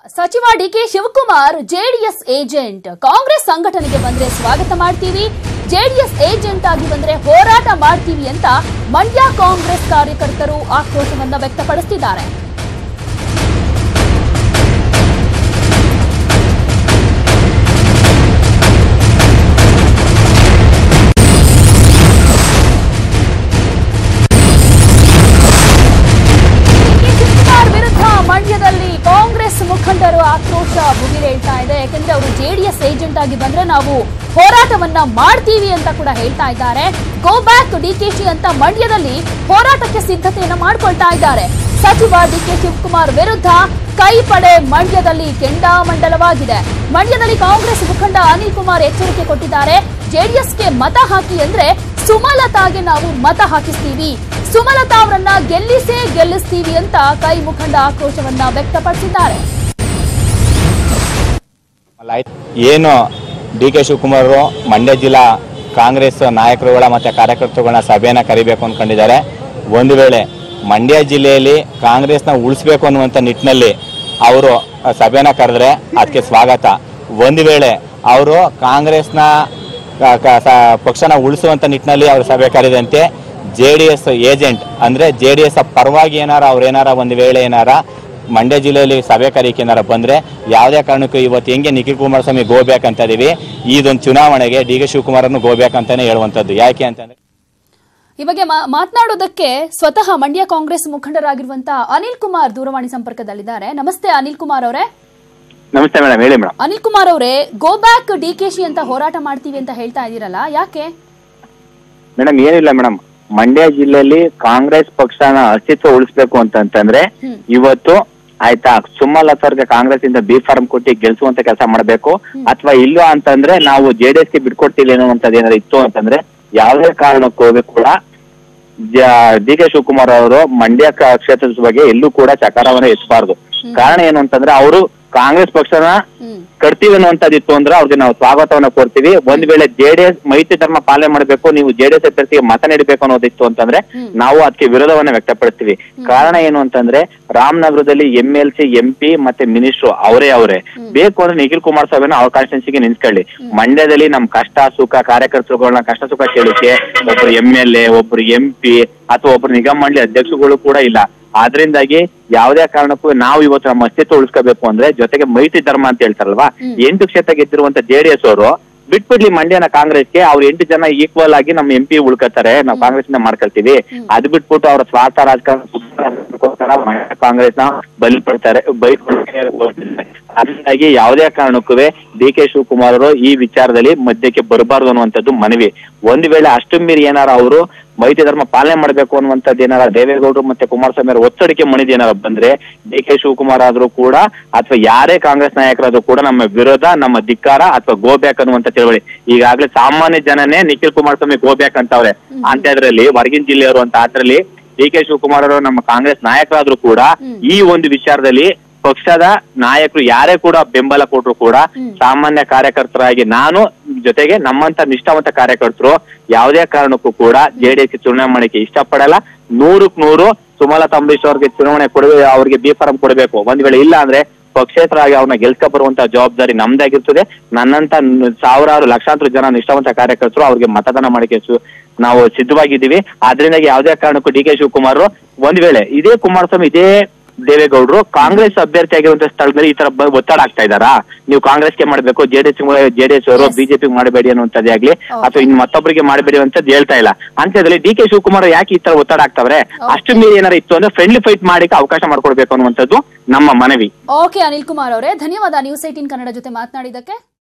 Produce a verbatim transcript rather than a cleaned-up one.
ಸಚಿವ DK Shivakumar JDS agent Congress ಸಂಘಟನೆಗೆ ಬಂದ್ರೆ ಸ್ವಾಗತ ಮಾಡ್ತೀವಿ, ಜೆಡಿಎಸ್ ಏಜೆಂಟ್ ಆಗಿ ಬಂದ್ರೆ ಹೋರಾಟ ಮಾಡ್ತೀವಿ ಅಂತ ಮಂಡ್ಯ ಕಾಂಗ್ರೆಸ್ ಕಾರ್ಯಕರ್ತರು ಆಕ್ರೋಶವನ್ನ ವ್ಯಕ್ತಪಡಿಸಿದ್ದಾರೆ. ಮಂಡ್ಯದಲ್ಲಿ ಕಾಂಗ್ರೆಸ್ ಮುಖಂಡರು ಆಕ್ರೋಶ ಭುಗಿಲೇಳ್ತಾ ಇದೆ. ಯಾಕಂದ್ರೆ ಅವರು ಜೆಡಿಎಸ್ ಏಜೆಂಟ್ ಆಗಿ ಬಂದ್ರೆ ನಾವು ಹೋರಾಟವನ್ನ ಮಾಡ್ತೀವಿ ಅಂತ ಕೂಡ ಹೇಳ್ತಾ ಇದ್ದಾರೆ. ಗೋ ಬ್ಯಾಕ್ ಡಿಕೆಶಿ ಅಂತ ಮಂಡ್ಯದಲ್ಲಿ ಹೋರಾಟಕ್ಕೆ ಸಿದ್ಧತೆಯನ್ನ ಮಾಡ್ಕೊಳ್ತಾ ಇದ್ದಾರೆ. ಸಚಿವ ಡಿಕೆ ಶಿವಕುಮಾರ್ ವಿರುದ್ಧ ಕೈಪಡೆ ಮಂಡ್ಯದಲ್ಲಿ ಕೆಂಡಾಮಂಡಲವಾಗಿದೆ. ಮಂಡ್ಯದಲ್ಲಿ ಕಾಂಗ್ರೆಸ್ ಮುಖಂಡ ಅನಿಲ್ ಕುಮಾರ್ ಎಚ್ಚರಿಕೆ ಕೊಟ್ಟಿದ್ದಾರೆ. ಜೆಡಿಎಸ್ಗೆ ಮತ ಹಾಕಿ ಅಂದ್ರೆ ಸುಮಲತಾಗೆ ನಾವು ಮತ ಹಾಕಿಸ್ತೀವಿ, ಸುಮಲತಾ ಅವರನ್ನ ಗೆಲ್ಲಿಸೇ ಗೆಲ್ಲಿಸ್ತೀವಿ ಅಂತ ಕೈ ಮುಖಂಡ ಆಕ್ರೋಶವನ್ನ ವ್ಯಕ್ತಪಡಿಸಿದ್ದಾರೆ. ಏನು ಡಿ ಕೆ ಶಿವಕುಮಾರ್ ಮಂಡ್ಯ ಜಿಲ್ಲಾ ಕಾಂಗ್ರೆಸ್ ನಾಯಕರುಗಳ ಮತ್ತೆ ಕಾರ್ಯಕರ್ತರುಗಳ ಸಭೆಯನ್ನ ಕರಿಬೇಕು ಅನ್ಕೊಂಡಿದ್ದಾರೆ. ಒಂದು ವೇಳೆ ಮಂಡ್ಯ ಜಿಲ್ಲೆಯಲ್ಲಿ ಕಾಂಗ್ರೆಸ್ನ ಉಳಿಸಬೇಕು ಅನ್ನುವಂಥ ನಿಟ್ಟಿನಲ್ಲಿ ಅವರು ಸಭೆಯನ್ನ ಕರೆದ್ರೆ ಅದಕ್ಕೆ ಸ್ವಾಗತ. ಒಂದು ವೇಳೆ ಅವರು ಕಾಂಗ್ರೆಸ್ನ ಪಕ್ಷನ ಉಳಿಸುವಂತ ನಿಟ್ಟಿನಲ್ಲಿ ಅವರು ಸಭೆ ಕರೆದಂತೆ ಜೆ ಡಿ ಎಸ್ ಏಜೆಂಟ್ ಅಂದ್ರೆ ಜೆ ಡಿ ಎಸ್ ಪರವಾಗಿ ಏನಾರ ಅವ್ರೇನಾರ ಒಂದು ವೇಳೆ ಏನಾರ ಮಂಡ್ಯ ಜಿಲ್ಲೆಯಲ್ಲಿ ಸಭೆ ಕರೀಕೆ ಏನಾರ ಬಂದ್ರೆ ಯಾವುದೇ ಕಾರಣಕ್ಕೂ ಇವತ್ತು ಹೆಂಗೆ ನಿಖಿಲ್ ಕುಮಾರಸ್ವಾಮಿ ಗೋಬೇಕಂತ ಇದೀವಿ, ಇದೊಂದು ಚುನಾವಣೆಗೆ ಡಿ ಕೆ ಶಿವಕುಮಾರನ್ನು ಗೋಬೇಕಂತಾನೆ ಹೇಳುವಂತದ್ದು. ಯಾಕೆ ಅಂತಂದ್ರೆ ಈ ಬಗ್ಗೆ ಮಾತನಾಡೋದಕ್ಕೆ ಸ್ವತಃ ಮಂಡ್ಯ ಕಾಂಗ್ರೆಸ್ ಮುಖಂಡರಾಗಿರುವಂತಹ ಅನಿಲ್ ಕುಮಾರ್ ದೂರವಾಣಿ ಸಂಪರ್ಕದಲ್ಲಿದ್ದಾರೆ. ನಮಸ್ತೆ ಅನಿಲ್ ಕುಮಾರ್ ಅವರೇ. ನಮಸ್ತೆ ಮೇಡಮ್, ಹೇಳಿ ಮೇಡಮ್. ಅನಿಲ್ ಕುಮಾರ್ ಅವರೇ, ಗೋ ಬ್ಯಾಕ್ ಡಿಕೆಶಿ ಅಂತ ಹೋರಾಟ ಮಾಡ್ತೀವಿ ಅಂತ ಹೇಳ್ತಾ ಇದೀರಲ್ಲ, ಯಾಕೆ? ಮೇಡಮ್ ಏನಿಲ್ಲ ಮೇಡಮ್, ಮಂಡ್ಯ ಜಿಲ್ಲೆಯಲ್ಲಿ ಕಾಂಗ್ರೆಸ್ ಪಕ್ಷನ ಅಸ್ತಿತ್ವ ಉಳಿಸಬೇಕು ಅಂತಂತಂದ್ರೆ ಇವತ್ತು ಆಯ್ತಾ ಸುಮಲತಾರ್ಗೆ ಕಾಂಗ್ರೆಸ್ ಇಂದ ಬಿ ಫಾರ್ಮ್ ಕೊಟ್ಟಿ ಗೆಲ್ಸುವಂತ ಕೆಲಸ ಮಾಡಬೇಕು. ಅಥವಾ ಇಲ್ಲ ಅಂತಂದ್ರೆ ನಾವು ಜೆ ಡಿ ಎಸ್ ಗೆ ಬಿಟ್ಕೊಟ್ಟಿಲ್ಲ ಅನ್ನುವಂಥದ್ದು ಏನಾದ್ರು ಇತ್ತು ಅಂತಂದ್ರೆ ಯಾವುದೇ ಕಾರಣಕ್ಕೂ ಕೂಡ ಡಿ ಕೆ ಶಿವಕುಮಾರ್ ಅವರು ಮಂಡ್ಯ ಕ್ಷೇತ್ರದ ಬಗ್ಗೆ ಎಲ್ಲೂ ಕೂಡ ಚಕಾರವನ್ನ ಎತ್ತಬಾರ್ದು. ಕಾರಣ ಏನು ಅಂತಂದ್ರೆ ಅವರು ಕಾಂಗ್ರೆಸ್ ಪಕ್ಷನ ಕಟ್ತೀವಿ ಅನ್ನುವಂಥದ್ದಿತ್ತು ಅಂದ್ರೆ ಅವ್ರಿಗೆ ನಾವು ಸ್ವಾಗತವನ್ನ ಕೊಡ್ತೀವಿ. ಒಂದ್ ವೇಳೆ ಜೆಡಿಎಸ್ ಮೈತ್ರಿ ಧರ್ಮ ಪಾಲನೆ ಮಾಡಬೇಕು, ನೀವು ಜೆಡಿಎಸ್ ಅಭ್ಯರ್ಥಿಗೆ ಮತ ನೀಡಬೇಕು ಅನ್ನೋದಿತ್ತು ಅಂತಂದ್ರೆ ನಾವು ಅದಕ್ಕೆ ವಿರೋಧವನ್ನ ವ್ಯಕ್ತಪಡಿಸ್ತೀವಿ. ಕಾರಣ ಏನು ಅಂತಂದ್ರೆ ರಾಮನಗರದಲ್ಲಿ M L C M P ಮತ್ತೆ ಮಿನಿಸ್ಟ್ರು ಅವರೇ ಅವರೇ ಬೇಕು ಅಂದ್ರೆ ನಿಖಿಲ್ ಕುಮಾರಸ್ವಾಮಿನ ಅವ್ರ ಕಾನ್ಸ್ಟಿಟ್ಯೂನ್ಸಿಗೆ ನಿಂತ್ಕೊಳ್ಳಿ. ಮಂಡ್ಯದಲ್ಲಿ ನಮ್ ಕಷ್ಟ ಸುಖ ಕಾರ್ಯಕರ್ತರುಗಳನ್ನ ಕಷ್ಟ ಸುಖ ಕೇಳಕ್ಕೆ ಒಬ್ರು ಎಂ ಎಲ್ ಎ ಒಬ್ರು ಎಂ ಪಿ ಅಥವಾ ಒಬ್ರು ನಿಗಮ ಮಂಡಳಿ ಅಧ್ಯಕ್ಷಗಳು ಕೂಡ ಇಲ್ಲ. ಆದ್ರಿಂದಾಗಿ ಯಾವುದೇ ಕಾರಣಕ್ಕೂ ನಾವು ಇವತ್ತು ನಮ್ಮ ಅಸ್ತಿತ್ವ ಉಳಿಸ್ಕೋಬೇಕು ಅಂದ್ರೆ ಜೊತೆಗೆ ಮೈತ್ರಿ ಧರ್ಮ ಅಂತ ಹೇಳ್ತಾರಲ್ವಾ, ಎಂಟು ಕ್ಷೇತ್ರ ಗೆದ್ದಿರುವಂತ ಜೆಡಿಎಸ್ ಅವರು ಬಿಟ್ಬಿಡ್ಲಿ ಮಂಡ್ಯನ ಕಾಂಗ್ರೆಸ್ಗೆ, ಅವ್ರ ಎಂಟು ಜನ ಈಕ್ವಲ್ ಆಗಿ ನಮ್ಮ ಎಂ ಪಿ ಉಳ್ಕೋತಾರೆ, ನಾವು ಕಾಂಗ್ರೆಸ್ ಇಂದ ಮಾಡ್ಕೊಳ್ತೀವಿ. ಅದ್ ಬಿಟ್ಬಿಟ್ಟು ಅವ್ರ ಸ್ವಾರ್ಥ ರಾಜಕಾರಣ ಕಾಂಗ್ರೆಸ್ ನ ಬಲಿ ಪಡ್ತಾರೆ ಬೈ ಅದರಿಂದಾಗಿ ಯಾವುದೇ ಕಾರಣಕ್ಕೂ ಡಿ ಕೆ ಶಿವಕುಮಾರ್ ಅವರು ಈ ವಿಚಾರದಲ್ಲಿ ಮಧ್ಯಕ್ಕೆ ಬರಬಾರ್ದು ಅನ್ನುವಂಥದ್ದು ಮನವಿ. ಒಂದ್ ವೇಳೆ ಅಷ್ಟು ಮೀರಿ ಏನಾರ ಅವರು ಮೈತ್ರಿ ಧರ್ಮ ಪಾಲನೆ ಮಾಡಬೇಕು ಅನ್ನುವಂಥದ್ದು ಏನಾರ ದೇವೇಗೌಡರು ಮತ್ತೆ ಕುಮಾರಸ್ವಾಮಿ ಅವರ ಒತ್ತಡಕ್ಕೆ ಮಣಿದ ಏನಾರ ಬಂದ್ರೆ ಡಿ ಕೆ ಶಿವಕುಮಾರ್ ಆದ್ರೂ ಕೂಡ ಅಥವಾ ಯಾರೇ ಕಾಂಗ್ರೆಸ್ ನಾಯಕರಾದ್ರೂ ಕೂಡ ನಮ್ಮ ವಿರೋಧ ನಮ್ಮ ಧಿಕ್ಕಾರ ಅಥವಾ ಗೋಬ್ಯಾಕ್ ಅನ್ನುವಂತ ತಿಳುವಳಿ. ಈಗಾಗಲೇ ಸಾಮಾನ್ಯ ಜನನೇ ನಿಖಿಲ್ ಕುಮಾರಸ್ವಾಮಿ ಗೋಬ್ಯಾಕ್ ಅಂತವ್ರೆ ಅಂತ ಇದ್ರಲ್ಲಿ ಹೊರಗಿನ ಜಿಲ್ಲೆಯವರು ಅಂತ ಅದ್ರಲ್ಲಿ ಡಿ ಕೆ ಶಿವಕುಮಾರ್ ಅವರು ನಮ್ಮ ಕಾಂಗ್ರೆಸ್ ನಾಯಕರಾದ್ರೂ ಕೂಡ ಈ ಒಂದು ವಿಚಾರದಲ್ಲಿ ಪಕ್ಷದ ನಾಯಕರು ಯಾರೇ ಕೂಡ ಬೆಂಬಲ ಕೊಟ್ಟರು ಕೂಡ ಸಾಮಾನ್ಯ ಕಾರ್ಯಕರ್ತರಾಗಿ ನಾನು ಜೊತೆಗೆ ನಮ್ಮಂತ ನಿಷ್ಠಾವಂತ ಕಾರ್ಯಕರ್ತರು ಯಾವುದೇ ಕಾರಣಕ್ಕೂ ಕೂಡ ಜೆಡಿಎಸ್ ಚುನಾವಣೆ ಮಾಡಕ್ಕೆ ಇಷ್ಟಪಡಲ್ಲ. ನೂರಕ್ ನೂರು ಸುಮಲತಾ ಅಂಬರೀಶ್ ಅವ್ರಿಗೆ ಚುನಾವಣೆ ಕೊಡ ಅವ್ರಿಗೆ ಬಿ ಫಾರಂ ಕೊಡಬೇಕು. ಒಂದ್ ವೇಳೆ ಇಲ್ಲ ಅಂದ್ರೆ ಪಕ್ಷೇತರಾಗಿ ಅವ್ರನ್ನ ಗೆಲ್ಸ್ಕೊ ಬರುವಂತ ಜವಾಬ್ದಾರಿ ನಮ್ದಾಗಿರ್ತದೆ. ನನ್ನಂತ ಸಾವಿರಾರು ಲಕ್ಷಾಂತರ ಜನ ನಿಷ್ಠಾವಂತ ಕಾರ್ಯಕರ್ತರು ಅವ್ರಿಗೆ ಮತದಾನ ಮಾಡಕ್ಕೆ ನಾವು ಸಿದ್ಧವಾಗಿದ್ದೀವಿ. ಆದ್ರಿಂದಾಗಿ ಯಾವುದೇ ಕಾರಣಕ್ಕೂ ಡಿ ಕೆ ಶಿವಕುಮಾರ್ ಒಂದ್ ವೇಳೆ ಇದೇ ಕುಮಾರಸ್ವಾಮಿ ಇದೇ ದೇವೇಗೌಡರು ಕಾಂಗ್ರೆಸ್ ಅಭ್ಯರ್ಥಿ ಆಗಿರುವಂತ ಸ್ಥಳದಲ್ಲಿ ಈ ತರ ಒತ್ತಡ ಆಗ್ತಾ ಇದಾರಾ, ನೀವು ಕಾಂಗ್ರೆಸ್ಗೆ ಮಾಡ್ಬೇಕು, ಜೆಡಿಎಸ್ ಜೆಡಿಎಸ್ ಅವರು ಬಿಜೆಪಿ ಮಾಡಬೇಡಿ ಅನ್ನುವಂಥದ್ದೇ ಆಗ್ಲಿ ಅಥವಾ ಇನ್ ಮತ್ತೊಬ್ಬರಿಗೆ ಮಾಡಬೇಡಿ ಅಂತದ್ದು ಹೇಳ್ತಾ ಇಲ್ಲ. ಅಂತದ್ರಲ್ಲಿ ಡಿ ಕೆ ಶಿವಕುಮಾರ್ ಯಾಕೆ ಈ ತರ ಒತ್ತಡ ಆಗ್ತಾವ್ರೆ, ಅಷ್ಟು ಮೀರಿ ಏನಾರ ಇತ್ತು ಅಂದ್ರೆ ಫ್ರೆಂಡ್ಲಿ ಫೈಟ್ ಮಾಡಕ್ಕೆ ಅವಕಾಶ ಮಾಡ್ಕೊಡ್ಬೇಕು ಅನ್ನುವಂಥದ್ದು ನಮ್ಮ ಮನವಿ. ಓಕೆ ಅನಿಲ್ ಕುಮಾರ್ ಅವರೇ, ಧನ್ಯವಾದ ನ್ಯೂಸ್ ಏಟೀನ್ ಕನ್ನಡ ಜೊತೆ ಮಾತನಾಡಿದಕ್ಕೆ.